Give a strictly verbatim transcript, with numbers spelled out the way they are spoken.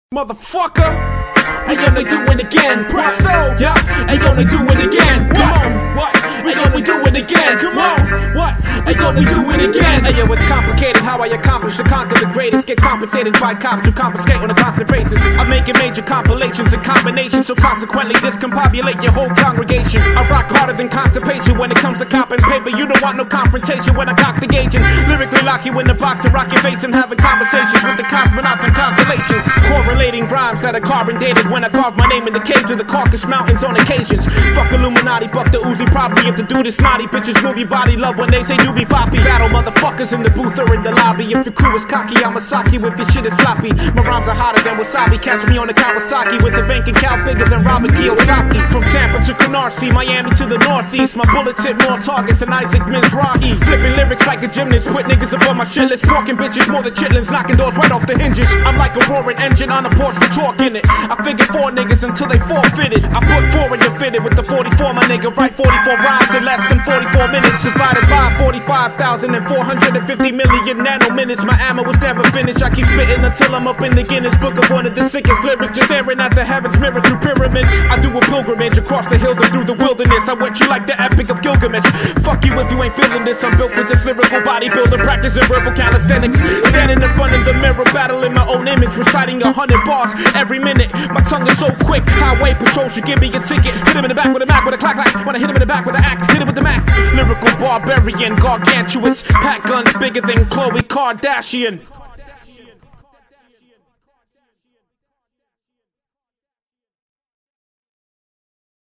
Motherfucker, I gonna do it again, presto, yeah, I gonna do it again, come on, what, I gonna do it again, come on, what, I gonna do it again. Hey yo, it's complicated how I accomplish to conquer the greatest, get compensated by cops who confiscate on a constant basis. I'm making major compilations and combinations, so consequently discombobulate your whole congregation. I rock harder than constipation when it comes to copping paper. You don't want no confrontation when I cock the gauge and lyrically lock you in the box to rock your face and having conversations with the cosmonauts and constellations. Correlating rhymes that are carbon dated when I carve my name in the caves of the Caucasus Mountains on occasions. Fuck Illuminati, buck the Uzi, probably if the dude is snotty. Bitches move your body, love when they say doobie boppy. Battle motherfuckers in the booth or in the lobby. If your crew is cocky, I'ma sock you if your shit is sloppy. My rhymes are hotter than wasabi. Catch me on the Kawasaki with a bank account bigger than Robert Kiyosaki. From Tampa to Canarsie, Miami to the northeast. My bullets hit more targets than Isaac Mizrahi. Flipping lyrics like a gymnast, put niggas above my shit list. Walking bitches more than chitlins, knocking doors right off the hinges. I'm like a roaring engine on a Porsche with torque in it. I figure four niggas until they forfeited. I put four in your fitted with the forty-four, my nigga. Write forty-four rhymes in less than forty-four minutes. Divided by forty-five thousand four hundred fifty million nano minutes. My ammo was never finished. I keep spitting until I'm up in the Guinness Book of one of the sickest lyrics. Just staring at the heavens mirror through pyramids. I do a pilgrimage across the hills and through the wilderness. I wet you like the Epic of Gilgamesh. Fuck you if you ain't feeling this. I'm built for this lyrical bodybuilding, practicing verbal calisthenics. Standing in front of the mirror, battling my own image, reciting a hundred bars every minute. My tongue is so quick, highway patrol should give me a ticket. Hit him in the back with a Mac with a clack clack. When I hit him in the back with an act, hit him with the Mac. Lyrical barbarian, gargantuous. Pack guns bigger than Khloe Kardashian.